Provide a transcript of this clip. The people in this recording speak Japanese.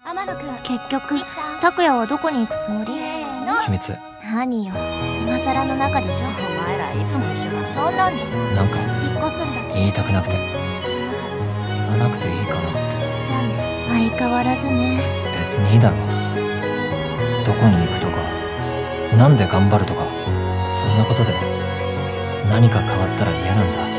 結局拓也はどこに行くつもり？ 秘密。 何よ、今更の中でしょ。 お前らいつも一緒だ。 そんなんでなんか引っ越すんだって言いたくなくて。 知らなかったね。 言わなくていいかなって。 じゃあね。相変わらずね。 別にいいだろ。どこに行くとかなんで頑張るとか、そんなことで何か変わったら嫌なんだ。